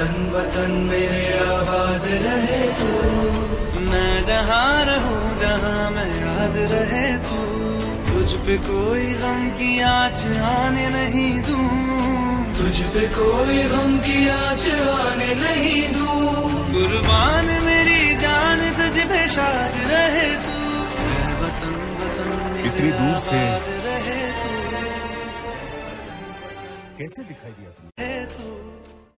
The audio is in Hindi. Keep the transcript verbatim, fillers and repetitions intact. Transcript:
वतन वतन मेरे आबाद रहे तू, मैं जहाँ रहूं जहाँ मैं याद रहे तू, तुझ पे कोई गम की आँच आने नहीं दूं, तुझ पे कोई गम की आँच आने नहीं दूं। कुर्बान मेरी जान तुझ पे शाद रहे तू, वतन वतन मेरे इतनी दूर से आबाद रहे तू। कैसे दिखाई दिया तुम्हें?